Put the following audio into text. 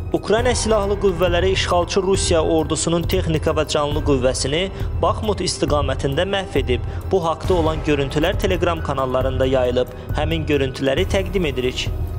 Ukrayna Silahlı Qüvvələri işğalçı Rusiya ordusunun texnika və canlı qüvvəsini Baxmut istiqamətində məhv edib. Bu haqda olan görüntülər Telegram kanallarında yayılıb. Həmin görüntüləri təqdim edirik.